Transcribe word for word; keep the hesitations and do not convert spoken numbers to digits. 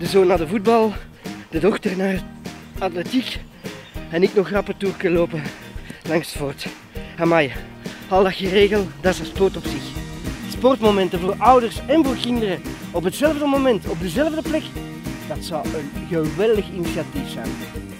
De zoon naar de voetbal, de dochter naar atletiek en ik nog rapper toerke lopen langs het fort. Amai, al dat geregeld, dat is een sport op zich. Sportmomenten voor ouders en voor kinderen op hetzelfde moment, op dezelfde plek, dat zou een geweldig initiatief zijn.